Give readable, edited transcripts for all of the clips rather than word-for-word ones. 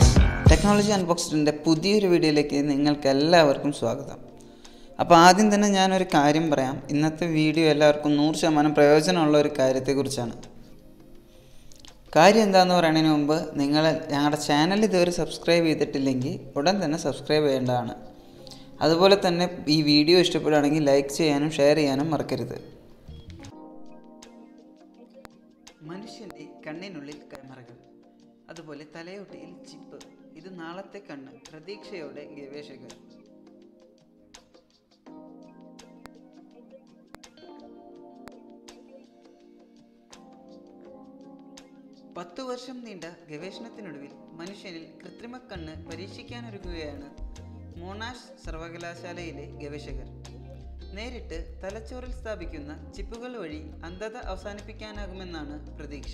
Technology അൺബോക്സ്ഡിൻ്റെ പുതിയൊരു വീഡിയോയിലേക്ക് നിങ്ങൾക്ക് എല്ലാവർക്കും സ്വാഗതം. അപ്പോൾ ആദ്യം തന്നെ ഞാനൊരു കാര്യം പറയാം. ഇന്നത്തെ വീഡിയോ എല്ലാവർക്കും 100% പ്രയോജനമുള്ള ഒരു കാര്യത്തെക്കുറിച്ചാണ്. കാര്യം എന്താണെന്ന് പറയുന്നതിന് മുമ്പ് നിങ്ങൾ ഞങ്ങളുടെ ചാനൽ ഇതുവരെ സബ്സ്ക്രൈബ് ചെയ്തിട്ടില്ലെങ്കിൽ ഉടൻ തന്നെ സബ്സ്ക്രൈബ് ചെയ്യേണ്ടതാണ്. അതുപോലെ തന്നെ ഈ വീഡിയോ ഇഷ്ടപ്പെടുകയാണെങ്കിൽ ലൈക്ക് ചെയ്യാനും ഷെയർ ചെയ്യാനും മറക്കരുത്. മനുഷ്യൻ്റെ കണ്ണിനുള്ളിൽ ക്യാമറകൾ, അതുപോലെ തലയോട്ടിയിൽ ചിപ്പ്. ഇത് നാളത്തെ കണ്ണ്, പ്രതീക്ഷയോടെ ഗവേഷകർ. പത്തു വർഷം നീണ്ട ഗവേഷണത്തിനൊടുവിൽ മനുഷ്യനിൽ കൃത്രിമ കണ്ണ് പരീക്ഷിക്കാനൊരുങ്ങുകയാണ് മൊണാഷ് സർവകലാശാലയിലെ ഗവേഷകർ. നേരിട്ട് തലച്ചോറിൽ സ്ഥാപിക്കുന്ന ചിപ്പുകൾ വഴി അന്ധത അവസാനിപ്പിക്കാനാകുമെന്നാണ് പ്രതീക്ഷ.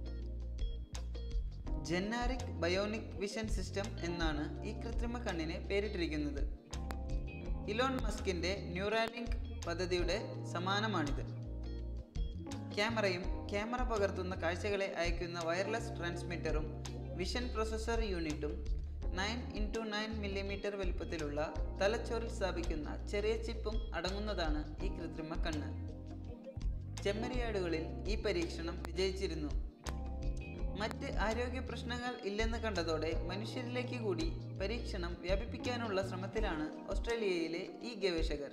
ജെന്നാരിക് ബയോണിക് വിഷൻ സിസ്റ്റം എന്നാണ് ഈ കൃത്രിമ കണ്ണിന് പേരിട്ടിരിക്കുന്നത്. ഇലോൺ മസ്കിൻ്റെ ന്യൂറാലിങ്ക് പദ്ധതിയുടെ സമാനമാണിത്. ക്യാമറയും ക്യാമറ പകർത്തുന്ന കാഴ്ചകളെ അയക്കുന്ന വയർലെസ് ട്രാൻസ്മിറ്ററും വിഷൻ പ്രൊസസ്സർ യൂണിറ്റും 9x9 mm വലുപ്പത്തിലുള്ള തലച്ചോറിൽ സ്ഥാപിക്കുന്ന ചെറിയ ചിപ്പും അടങ്ങുന്നതാണ് ഈ കൃത്രിമ കണ്ണ്. ചെമ്മരിയാടുകളിൽ ഈ പരീക്ഷണം വിജയിച്ചിരുന്നു. മറ്റ് ആരോഗ്യ പ്രശ്നങ്ങൾ ഇല്ലെന്ന് കണ്ടതോടെ മനുഷ്യരിലേക്ക് കൂടി പരീക്ഷണം വ്യാപിപ്പിക്കാനുള്ള ശ്രമത്തിലാണ് ഓസ്ട്രേലിയയിലെ ഈ ഗവേഷകർ.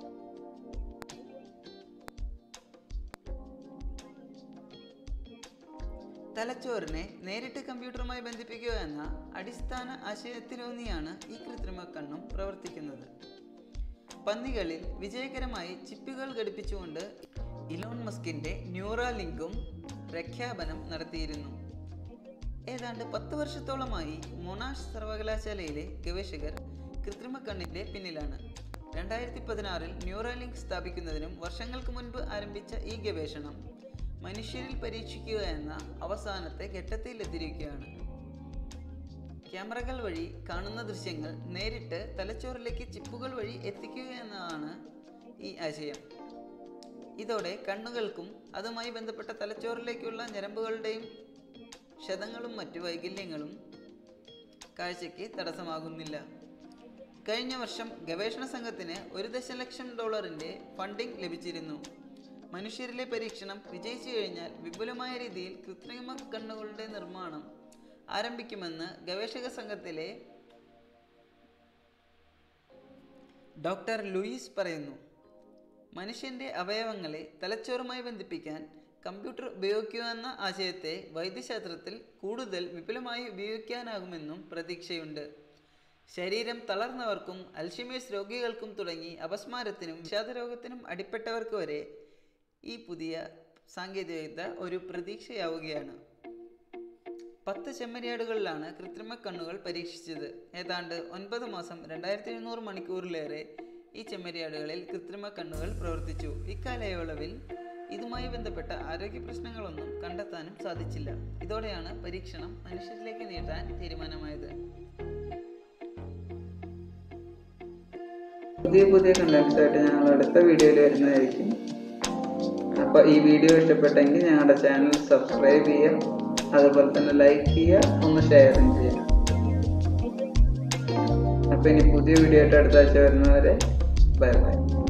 തലച്ചോറിനെ നേരിട്ട് കമ്പ്യൂട്ടറുമായി ബന്ധിപ്പിക്കുക എന്ന അടിസ്ഥാന ആശയത്തിലൂന്നിയാണ് ഈ കൃത്രിമ കണ്ണും പ്രവർത്തിക്കുന്നത്. പന്നികളിൽ വിജയകരമായി ചിപ്പുകൾ ഘടിപ്പിച്ചുകൊണ്ട് ഇലോൺ മസ്കിൻ്റെ ന്യൂറാലിങ്കും പ്രഖ്യാപനം നടത്തിയിരുന്നു. ഏതാണ്ട് 10 വർഷത്തോളമായി മൊണാഷ് സർവകലാശാലയിലെ ഗവേഷകർ കൃത്രിമ കണ്ണിൻ്റെ പിന്നിലാണ്. 2016 ന്യൂറാലിങ്ക് സ്ഥാപിക്കുന്നതിനും വർഷങ്ങൾക്ക് മുൻപ് ആരംഭിച്ച ഈ ഗവേഷണം മനുഷ്യരിൽ പരീക്ഷിക്കുക എന്ന അവസാനത്തെ ഘട്ടത്തിലെത്തിയിരിക്കുകയാണ്. ക്യാമറകൾ വഴി കാണുന്ന ദൃശ്യങ്ങൾ നേരിട്ട് തലച്ചോറിലേക്ക് ചിപ്പുകൾ വഴി എത്തിക്കുക എന്നതാണ് ഈ ആശയം. ഇതോടെ കണ്ണുകൾക്കും അതുമായി ബന്ധപ്പെട്ട തലച്ചോറിലേക്കുള്ള ഞരമ്പുകളുടെയും ക്ഷതങ്ങളും മറ്റു വൈകല്യങ്ങളും കാഴ്ചയ്ക്ക് തടസ്സമാകുന്നില്ല. കഴിഞ്ഞ വർഷം ഗവേഷണ സംഘത്തിന് $1 ദശലക്ഷം ഫണ്ടിംഗ് ലഭിച്ചിരുന്നു. മനുഷ്യരിലെ പരീക്ഷണം വിജയിച്ചു കഴിഞ്ഞാൽ വിപുലമായ രീതിയിൽ കൃത്രിമ കണ്ണുകളുടെ നിർമ്മാണം ആരംഭിക്കുമെന്ന് ഗവേഷക സംഘത്തിലെ ഡോക്ടർ ലൂയിസ് പറയുന്നു. മനുഷ്യൻ്റെ അവയവങ്ങളെ തലച്ചോറുമായി ബന്ധിപ്പിക്കാൻ കമ്പ്യൂട്ടർ ഉപയോഗിക്കുമെന്ന ആശയത്തെ വൈദ്യശാസ്ത്രത്തിൽ കൂടുതൽ വിപുലമായി ഉപയോഗിക്കാനാകുമെന്നും പ്രതീക്ഷയുണ്ട്. ശരീരം തളർന്നവർക്കും അൽഷിമേഴ്സ് രോഗികൾക്കും തുടങ്ങി അപസ്മാരത്തിനും വിഷാദരോഗത്തിനും അടിപ്പെട്ടവർക്ക് വരെ ഈ പുതിയ സാങ്കേതികവിദ്യ ഒരു പ്രതീക്ഷയാവുകയാണ്. 10 ചെമ്മരിയാടുകളിലാണ് കൃത്രിമ കണ്ണുകൾ പരീക്ഷിച്ചത്. ഏതാണ്ട് 9 മാസം 2700 മണിക്കൂറിലേറെ ഈ ചെമ്മരിയാടുകളിൽ കൃത്രിമ കണ്ണുകൾ പ്രവർത്തിച്ചു. ഇക്കാലയളവിൽ ഇതുമായി ബന്ധപ്പെട്ട ആരോഗ്യ പ്രശ്നങ്ങളൊന്നും കണ്ടെത്താനും സാധിച്ചില്ല. ഇതോടെയാണ് പരീക്ഷണം മനുഷ്യരിലേക്ക് നീട്ടാൻ തീരുമാനമായത്. പുതിയ കണ്ടന്റ്സ് ആയിട്ട് ഞങ്ങൾ അടുത്ത വീഡിയോയിൽ വരുന്നതായിരിക്കും. അപ്പോൾ ഈ വീഡിയോ ഇഷ്ടപ്പെട്ടെങ്കിൽ ഞങ്ങളുടെ ചാനൽ സബ്സ്ക്രൈബ് ചെയ്യുക, അതുപോലെ തന്നെ ലൈക്ക് ചെയ്യുക, ഒന്ന് ഷെയറും ചെയ്യുക. അപ്പോൾ ഇനി പുതിയ വീഡിയോ ആയിട്ട് അടുത്ത ആഴ്ച വരുന്നവരെ ബൈ ബൈ.